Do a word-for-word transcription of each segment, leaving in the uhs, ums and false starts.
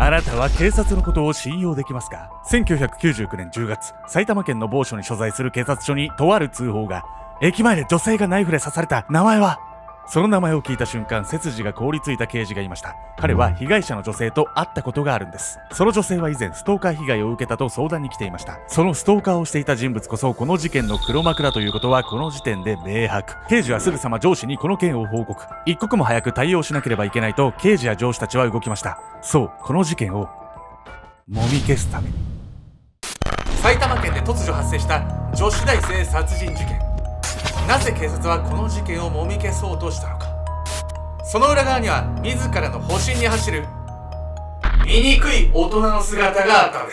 あなたは警察のことを信用できますか？せんきゅうひゃくきゅうじゅうきゅうねんじゅうがつ、埼玉県の某所に所在する警察署にとある通報が。駅前で女性がナイフで刺された。名前は？その名前を聞いた瞬間、背筋が凍りついた刑事がいました。彼は被害者の女性と会ったことがあるんです。その女性は以前ストーカー被害を受けたと相談に来ていました。そのストーカーをしていた人物こそこの事件の黒幕だということはこの時点で明白。刑事はすぐさま上司にこの件を報告。一刻も早く対応しなければいけないと刑事や上司たちは動きました。そう、この事件をもみ消すために。埼玉県で突如発生した女子大生殺人事件。なぜ警察はこの事件をもみ消そうとしたのか。その裏側には自らの保身に走る醜い大人の姿があったのです。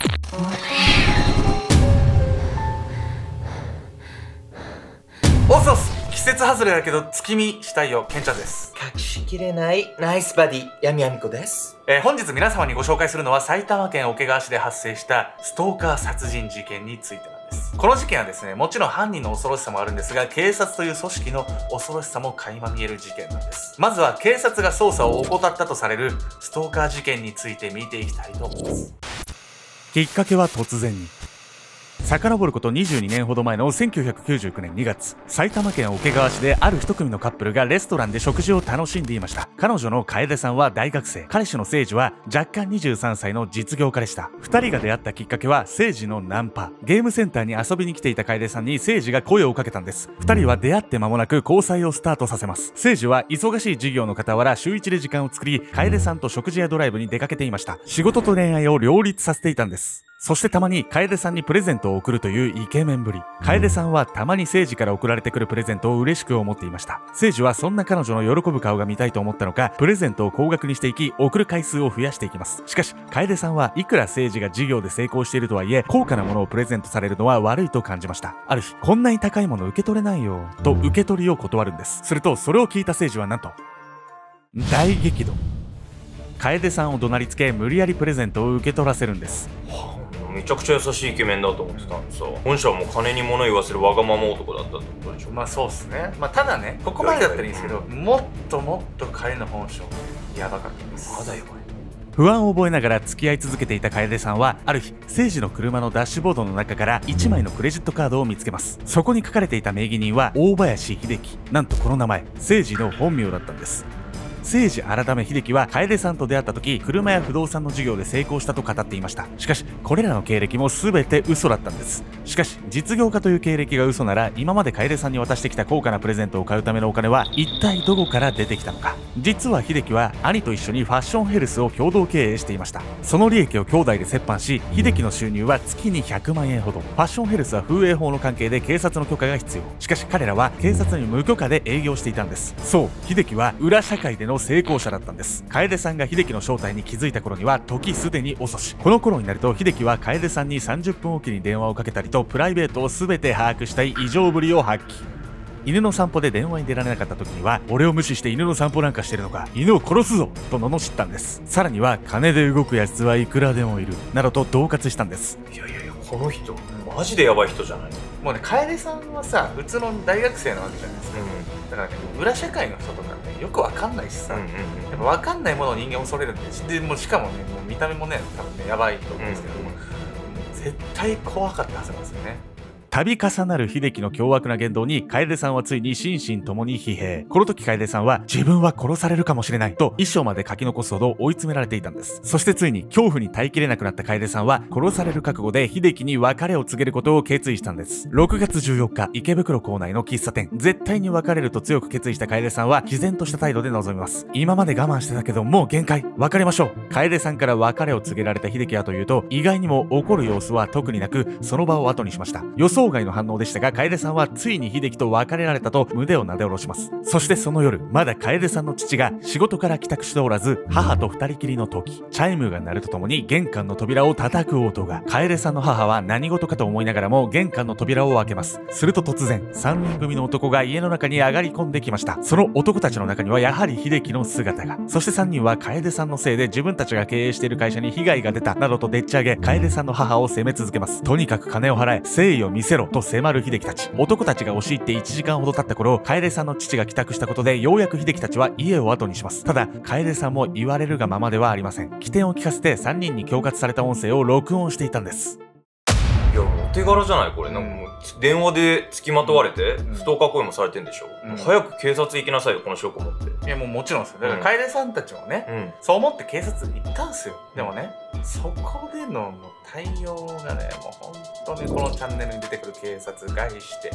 おそす、季節外れだけど月見したいよ、けんちゃんです。 隠しきれないナイスバディ、やみやみこです。 えー、本日皆様にご紹介するのは埼玉県桶川市で発生したストーカー殺人事件についてなんです。この事件はですね、もちろん犯人の恐ろしさもあるんですが、警察という組織の恐ろしさも垣間見える事件なんです。まずは警察が捜査を怠ったとされるストーカー事件について見ていきたいと思います。きっかけは突然に。遡ることにじゅうにねんほど前のせんきゅうひゃくきゅうじゅうきゅうねんにがつ、埼玉県桶川市である一組のカップルがレストランで食事を楽しんでいました。彼女の楓さんは大学生、彼氏の誠司は若干にじゅうさんさいの実業家でした。二人が出会ったきっかけは誠司のナンパ。ゲームセンターに遊びに来ていた楓さんに誠司が声をかけたんです。二人は出会って間もなく交際をスタートさせます。誠司は忙しい授業の傍ら週一で時間を作り、楓さんと食事やドライブに出かけていました。仕事と恋愛を両立させていたんです。そしてたまに楓さんにプレゼントを贈るというイケメンぶり。楓さんはたまに誠司から送られてくるプレゼントを嬉しく思っていました。誠司はそんな彼女の喜ぶ顔が見たいと思ったのか、プレゼントを高額にしていき、送る回数を増やしていきます。しかし、楓さんはいくら誠司が事業で成功しているとはいえ、高価なものをプレゼントされるのは悪いと感じました。ある日、こんなに高いもの受け取れないよ、と受け取りを断るんです。すると、それを聞いた誠司はなんと、大激怒。楓さんを怒鳴りつけ、無理やりプレゼントを受け取らせるんです。 めちゃくちゃ優しいイケメンだと思ってたんですよ。本社はもう金に物言わせるわがまま男だったってことでしょ。 まあそうっすね。まあただね、ここまでだったらいいんですけど、もっともっと彼の本性やばかったです。 まだやばい。 不安を覚えながら付き合い続けていた楓さんは、ある日、誠司の車のダッシュボードの中からいちまいのクレジットカードを見つけます。そこに書かれていた名義人は大林秀樹。なんとこの名前、誠司の本名だったんです。誠司改め秀樹は楓さんと出会った時、車や不動産の事業で成功したと語っていました。しかしこれらの経歴も全て嘘だったんです。しかし実業家という経歴が嘘なら、今まで楓さんに渡してきた高価なプレゼントを買うためのお金は一体どこから出てきたのか。実は秀樹は兄と一緒にファッションヘルスを共同経営していました。その利益を兄弟で折半し、秀樹の収入は月にひゃくまんえんほど。ファッションヘルスは風営法の関係で警察の許可が必要。しかし彼らは警察に無許可で営業していたんです。そう、秀樹は裏社会での成功者だったんです。楓さんが秀樹の正体に気づいた頃には時すでに遅し。この頃になると秀樹は楓さんにさんじゅっぷんおきに電話をかけたりと、プライベートを全て把握したい異常ぶりを発揮。犬の散歩で電話に出られなかった時には、俺を無視して犬の散歩なんかしてるのか、犬を殺すぞと罵ったんです。さらには、金で動くやつはいくらでもいるなどと恫喝したんです。 いやいやいや、この人マジでヤバい人じゃない。 もうね、楓さんはさ、普通の大学生なわけじゃないですか。うん、だからね、裏社会の人とかね、よくわかんないしさ、うんうんうん、やっぱわかんないものを人間恐れるんで、でもしかもね、もう見た目もね、多分ね、やばいと思うんですけども、うん、絶対怖かったはずなんですよね。度重なる秀樹の凶悪な言動に楓さんはついに心身ともに疲弊。この時楓さんは自分は殺されるかもしれないと遺書まで書き残すほど追い詰められていたんです。そしてついに恐怖に耐えきれなくなった楓さんは殺される覚悟で秀樹に別れを告げることを決意したんです。ろくがつじゅうよっか、池袋構内の喫茶店。絶対に別れると強く決意した楓さんは毅然とした態度で臨みます。今まで我慢してたけどもう限界、別れましょう。楓さんから別れを告げられた秀樹はというと、意外にも怒る様子は特になく、その場を後にしました。予想外の反応でしたが、楓さんはついに秀樹と別れられたと胸をなで下ろします。そしてその夜、まだ楓さんの父が仕事から帰宅しておらず、母と二人きりの時、チャイムが鳴るとともに玄関の扉を叩く音が。楓さんの母は何事かと思いながらも玄関の扉を開けます。すると突然、三人組の男が家の中に上がり込んできました。その男たちの中にはやはり秀樹の姿が。そして三人は楓さんのせいで自分たちが経営している会社に被害が出たなどとでっち上げ、楓さんの母を責め続けます。とにかく金を払え、誠意を見せせろと迫る秀樹たち。男たちが押し入っていちじかんほど経った頃、楓さんの父が帰宅したことでようやく秀樹たちは家を後にします。ただ楓さんも言われるがままではありません。起点を聞かせてさんにんに恐喝された音声を録音していたんです。 いや、お手柄じゃないこれ。なんかもう電話で付きまとわれてストーカー行為もされてんでしょ、うん、早く警察行きなさいよこの証拠持って。 いやもうもちろんですよ。だから楓さんたちもね、うん、そう思って警察行ったんすよ。でもね、そこでの対応がね、もう本当にこのチャンネルに出てくる警察外して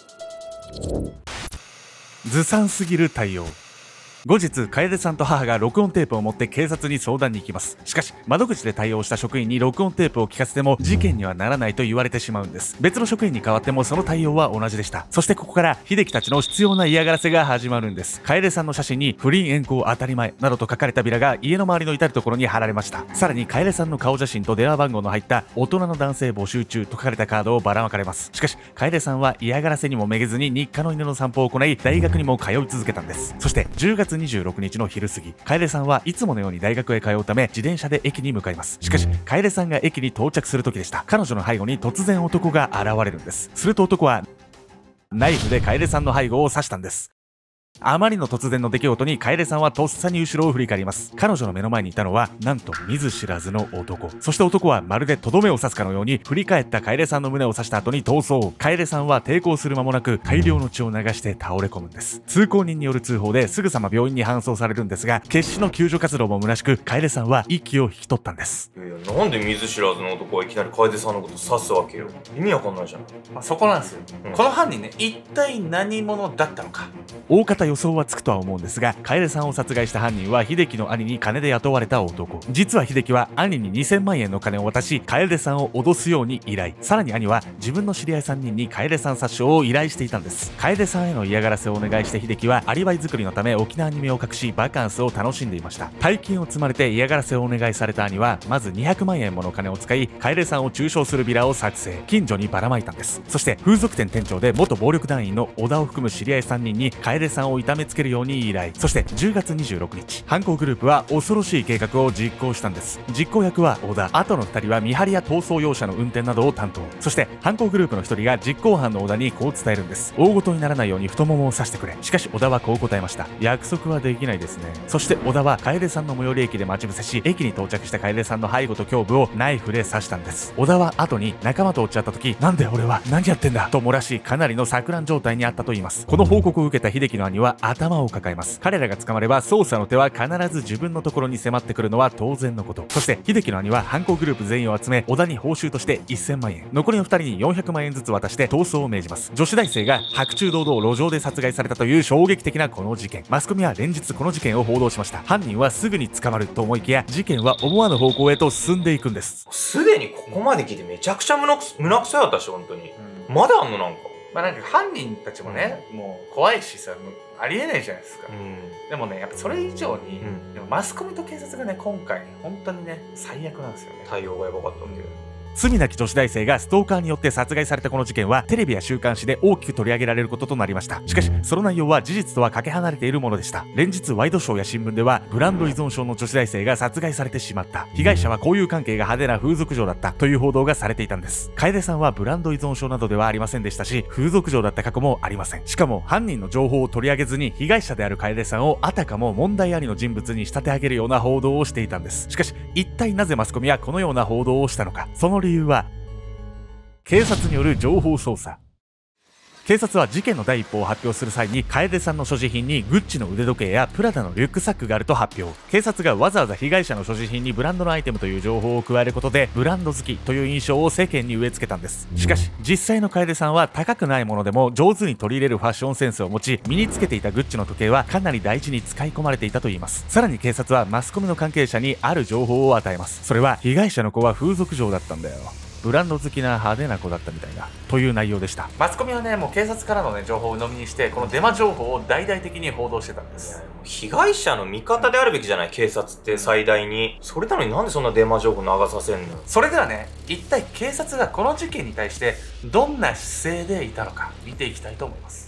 ずさんすぎる対応。後日、楓さんと母が録音テープを持って警察に相談に行きます。しかし、窓口で対応した職員に録音テープを聞かせても事件にはならないと言われてしまうんです。別の職員に代わってもその対応は同じでした。そしてここから秀樹たちの執拗な嫌がらせが始まるんです。楓さんの写真に不倫怨行当たり前などと書かれたビラが家の周りの至るところに貼られました。さらに楓さんの顔写真と電話番号の入った大人の男性募集中と書かれたカードをばらまかれます。しかし、楓さんは嫌がらせにもめげずに日課の犬の散歩を行い、大学にも通い続けたんです。そしてじゅうがつにじゅうろくにちの昼過ぎ、楓さんはいつものように大学へ通うため自転車で駅に向かいます。しかし楓さんが駅に到着する時でした。彼女の背後に突然男が現れるんです。すると男はナイフで楓さんの背後を刺したんです。あまりの突然の出来事に楓さんはとっさに後ろを振り返ります。彼女の目の前にいたのはなんと見ず知らずの男。そして男はまるでとどめを刺すかのように振り返った楓さんの胸を刺した後に逃走。楓さんは抵抗する間もなく大量の血を流して倒れ込むんです。通行人による通報ですぐさま病院に搬送されるんですが、決死の救助活動も虚しく楓さんは息を引き取ったんです。 いやいや、なんで見ず知らずの男はいきなり楓さんのこと刺すわけよ。意味わかんないじゃん。 まあ、そこなんですよ、うん、この犯人ね、一体何者だったのか。大方予想はつくとは思うんですが、楓さんを殺害した犯人は秀樹の兄に金で雇われた男。実は秀樹は兄ににせんまんえんの金を渡し、楓さんを脅すように依頼。さらに兄は自分の知り合いさんにんに楓さん殺傷を依頼していたんです。楓さんへの嫌がらせをお願いして秀樹はアリバイ作りのため沖縄に身を隠しバカンスを楽しんでいました。大金を積まれて嫌がらせをお願いされた兄はまずにひゃくまんえんもの金を使い、楓さんを中傷するビラを作成、近所にばらまいたんです。そして風俗店店長で元暴力団員の小田を含む知り合いさんにんに楓さんを痛めつけるように依頼。そしてじゅうがつにじゅうろくにち、犯行グループは恐ろしい計画を実行したんです。実行役は小田、あとのふたりは見張りや逃走用車の運転などを担当。そして犯行グループのひとりが実行犯の小田にこう伝えるんです。大事にならないように太ももを刺してくれ。しかし小田はこう答えました。約束はできないですね。そして小田は楓さんの最寄り駅で待ち伏せし、駅に到着した楓さんの背後と胸部をナイフで刺したんです。小田は後に仲間と落ち合った時、なんで俺は何やってんだと漏らし、かなりの錯乱状態にあったと言います。この報告を受けた秀樹の兄は頭を抱えます。彼らが捕まれば捜査の手は必ず自分のところに迫ってくるのは当然のこと。そして秀樹の兄は犯行グループ全員を集め、小田に報酬としてせんまんえん、残りのふたりによんひゃくまんえんずつ渡して逃走を命じます。女子大生が白昼堂々路上で殺害されたという衝撃的なこの事件。マスコミは連日この事件を報道しました。犯人はすぐに捕まると思いきや、事件は思わぬ方向へと進んでいくんです。 すでにここまで聞いてめちゃくちゃ胸く胸くそやったし、本当に、うん、まだあんのなんか。 まあなんか犯人たちもね、うん、もう怖いしさ、ありえないじゃないですか、うん、でもね、やっぱそれ以上に、うん、でもマスコミと警察がね、今回本当にね、最悪なんですよね。 対応がやばかったんで、 罪なき女子大生がストーカーによって殺害されたこの事件はテレビや週刊誌で大きく取り上げられることとなりました。しかしその内容は事実とはかけ離れているものでした。連日ワイドショーや新聞ではブランド依存症の女子大生が殺害されてしまった、被害者は交友関係が派手な風俗嬢だったという報道がされていたんです。楓さんはブランド依存症などではありませんでしたし、風俗嬢だった過去もありません。しかも犯人の情報を取り上げずに被害者である楓さんをあたかも問題ありの人物に仕立て上げるような報道をしていたんです。しかし一体なぜマスコミはこのような報道をしたのか。その理由は警察による情報操作。警察は事件の第一報を発表する際に、楓さんの所持品にグッチの腕時計やプラダのリュックサックがあると発表。警察がわざわざ被害者の所持品にブランドのアイテムという情報を加えることで、ブランド好きという印象を世間に植え付けたんです。しかし実際の楓さんは高くないものでも上手に取り入れるファッションセンスを持ち、身につけていたグッチの時計はかなり大事に使い込まれていたといいます。さらに警察はマスコミの関係者にある情報を与えます。それは被害者の子は風俗嬢だったんだよ、ブランド好きな派手な子だったみたいだという内容でした。マスコミはね、もう警察からのね情報を鵜呑みにして、このデマ情報を大々的に報道してたんです。 被害者の味方であるべきじゃない、警察って最大に。それなのになんでそんなデマ情報流させんの。 それではね、一体警察がこの事件に対してどんな姿勢でいたのか見ていきたいと思います。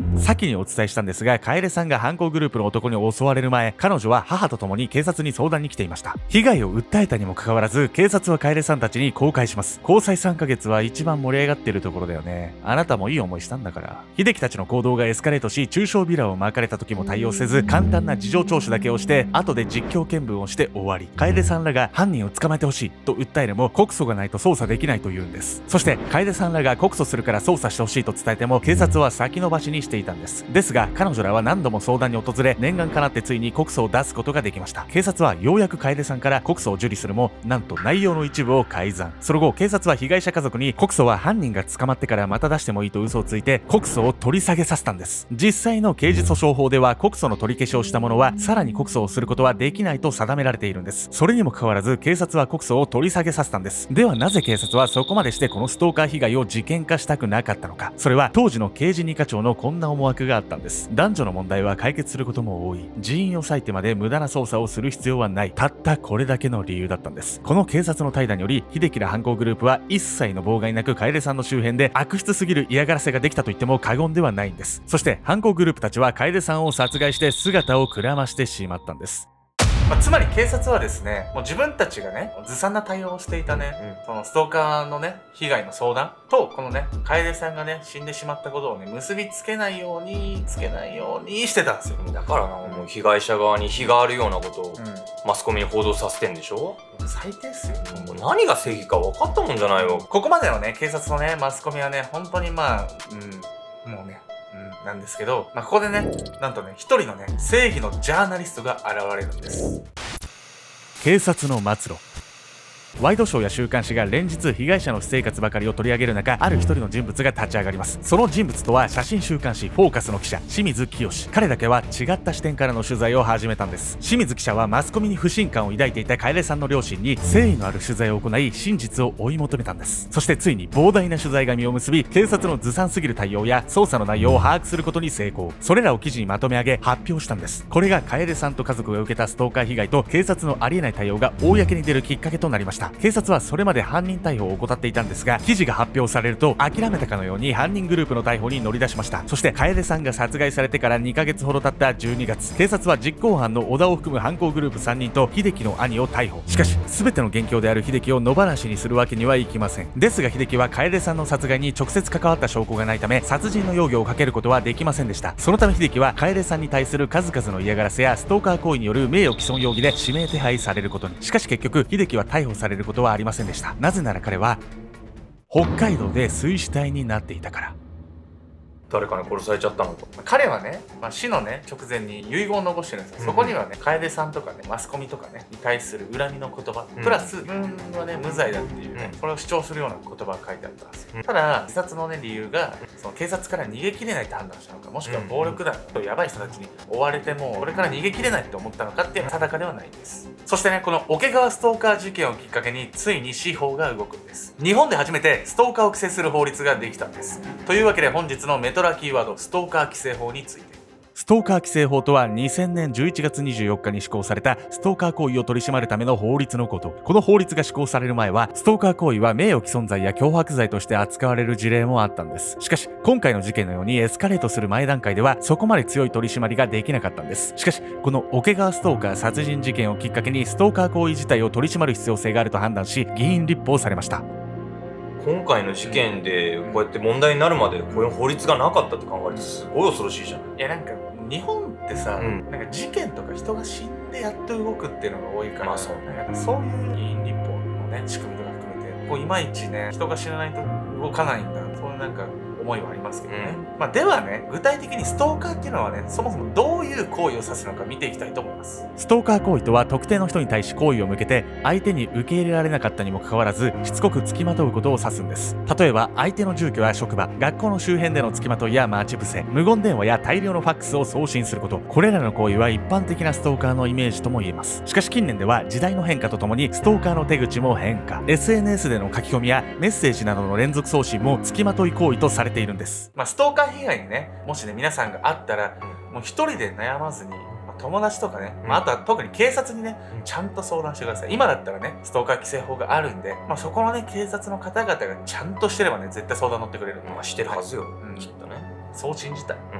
先にお伝えしたんですが、楓さんが犯行グループの男に襲われる前、彼女は母と共に警察に相談に来ていました。被害を訴えたにもかかわらず、警察は楓さんたちに公開します。交際さんかげつは一番盛り上がってるところだよね。あなたもいい思いしたんだから。秀樹たちの行動がエスカレートし、中傷ビラを巻かれた時も対応せず、簡単な事情聴取だけをして、後で実況見分をして終わり。楓さんらが犯人を捕まえてほしいと訴えるも、告訴がないと捜査できないと言うんです。そして、楓さんらが告訴するから捜査してほしいと伝えても、警察は先延ばしにしていたんです。ですが、彼女らは何度も相談に訪れ、念願かなってついに告訴を出すことができました。警察はようやく楓さんから告訴を受理するも、なんと内容の一部を改ざん。その後、警察は被害者家族に告訴は犯人が捕まってからまた出してもいいと嘘をついて、告訴を取り下げさせたんです。実際の刑事訴訟法では、告訴の取り消しをした者は、さらに告訴をすることはできないと定められているんです。それにもかかわらず、警察は告訴を取り下げさせたんです。ではなぜ警察はそこまでしてこのストーカー被害を事件化したくなかったのか。それは当時の刑事二課長のこんな思惑があったんです。男女の問題は解決することも多い。人員を割いてまで無駄な捜査をする必要はない。たったこれだけの理由だったんです。この警察の怠惰により、秀樹ら犯行グループは一切の妨害なく楓さんの周辺で悪質すぎる嫌がらせができたと言っても過言ではないんです。そして犯行グループたちは楓さんを殺害して姿をくらましてしまったんです。まあ、つまり警察はですね、もう自分たちがね、ずさんな対応をしていたね、うん、そのストーカーのね、被害の相談と、このね、楓さんがね、死んでしまったことをね、結びつけないように、つけないようにしてたんですよ。 だからな、もう被害者側に非があるようなことを、マスコミに報道させてんでしょ。 うん、最低っすよ。 もう何が正義か分かったもんじゃないよ。 ここまでのね、警察のね、マスコミはね、本当にまあ、うん、もうね、うん、なんですけど、まあ、ここでね、なんとね、一人のね、正義のジャーナリストが現れるんです。警察の末路。ワイドショーや週刊誌が連日被害者の私生活ばかりを取り上げる中、ある一人の人物が立ち上がります。その人物とは写真週刊誌フォーカスの記者清水清。彼だけは違った視点からの取材を始めたんです。清水記者はマスコミに不信感を抱いていた楓さんの両親に誠意のある取材を行い、真実を追い求めたんです。そしてついに膨大な取材が実を結び、警察のずさんすぎる対応や捜査の内容を把握することに成功。それらを記事にまとめ上げ発表したんです。これが楓さんと家族が受けたストーカー被害と警察のありえない対応が公に出るきっかけとなりました。警察はそれまで犯人逮捕を怠っていたんですが、記事が発表されると諦めたかのように犯人グループの逮捕に乗り出しました。そして楓さんが殺害されてからにかげつほど経ったじゅうにがつ、警察は実行犯の小田を含む犯行グループさんにんと秀樹の兄を逮捕。しかし全ての元凶である秀樹を野放しにするわけにはいきません。ですが秀樹は楓さんの殺害に直接関わった証拠がないため、殺人の容疑をかけることはできませんでした。そのため秀樹は楓さんに対する数々の嫌がらせやストーカー行為による名誉毀損容疑で指名手配されることに。しかし結局秀樹は逮捕されることはありませんでした。なぜなら彼は北海道で水死体になっていたから。 誰かに殺されちゃったのと。 彼はね、まあ、死のね直前に遺言を残してるんですよ。そこにはね、楓さんとかね、マスコミとかねに対する恨みの言葉、プラス自分はね無罪だっていうね、これを主張するような言葉が書いてあったんですよ。ただ自殺のね理由がその警察から逃げ切れないって判断したのか、もしくは暴力団とやばい人たちに追われてもこれから逃げ切れないって思ったのかっていうのは定かではないんです。そしてね、この桶川ストーカー事件をきっかけについに司法が動くんです。日本で初めてストーカーを規制する法律ができたんです。というわけで本日のメトラキーワード、ストーカーストーカー規制法について。ストーカー規制法とはにせんねんじゅういちがつにじゅうよっかに施行されたストーカー行為を取り締まるための法律のこと。この法律が施行される前はストーカー行為は名誉毀損罪や脅迫罪として扱われる事例もあったんです。しかし今回の事件のようにエスカレートする前段階ではそこまで強い取り締まりができなかったんです。しかしこの桶川ストーカー殺人事件をきっかけにストーカー行為自体を取り締まる必要性があると判断し、議員立法されました。 今回の事件でこうやって問題になるまでこういう法律がなかったって考えるとすごい恐ろしいじゃん。いやなんか日本ってさ、うん、なんか事件とか人が死んでやっと動くっていうのが多いから、まあそう、なんかそういう議員立法のね仕組みとか含めてこういまいちね人が死なないと動かないんだ、そういうなんか思いはありますけどね。うん、まあではね、具体的にストーカーっていうのはね、そもそもどういう行為を指すのか見ていきたいと思います。ストーカー行為とは特定の人に対し好意を向けて相手に受け入れられなかったにもかかわらずしつこく付きまとうことを指すんです。例えば相手の住居や職場、学校の周辺での付きまといや待ち伏せ、無言電話や大量のファックスを送信すること、これらの行為は一般的なストーカーのイメージとも言えます。しかし近年では時代の変化とともにストーカーの手口も変化、 エスエヌエス での書き込みやメッセージなどの連続送信も付きまとい行為とされているんです。まあストーカー被害にね、もしね皆さんがあったら、もう一人で悩まずに、まあ、友達とかね、まあ、あとは特に警察にね、ちゃんと相談してください。今だったらねストーカー規制法があるんで、まあ、そこのね警察の方々がちゃんとしてればね絶対相談乗ってくれる。 まあしてるはずよ、 はい、うん、 きっとね。 そう信じたい。 うん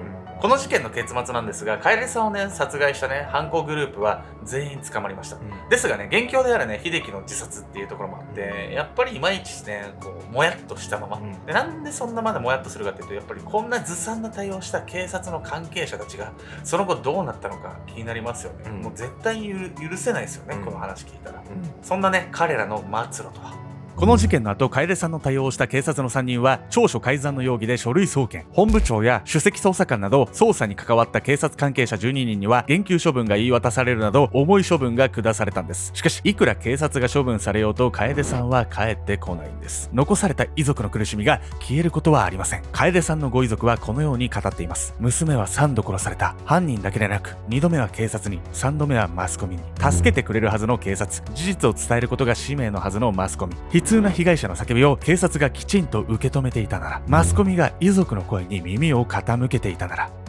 この事件の結末なんですが、楓さんをね、殺害したね、犯行グループは全員捕まりました。うん、ですがね、元凶であるね、秀樹の自殺っていうところもあって、やっぱりいまいちね、こう、もやっとしたまま。うん、で、なんでそんなまだもやっとするかっていうと、やっぱりこんなずさんな対応した警察の関係者たちが、その後どうなったのか気になりますよね。うん、もう絶対に許せないですよね、うん、この話聞いたら。うん、そんなね、彼らの末路とは。この事件の後、楓さんの対応をした警察のさんにんは調書改ざんの容疑で書類送検。本部長や首席捜査官など捜査に関わった警察関係者じゅうににんには減給処分が言い渡されるなど重い処分が下されたんです。しかしいくら警察が処分されようと楓さんは帰ってこないんです。残された遺族の苦しみが消えることはありません。楓さんのご遺族はこのように語っています。娘はさんど殺された。犯人だけでなくにどめは警察に、さんどめはマスコミに。助けてくれるはずの警察、事実を伝えることが使命のはずのマスコミ。悲痛な被害者の叫びを警察がきちんと受け止めていたなら、マスコミが遺族の声に耳を傾けていたなら、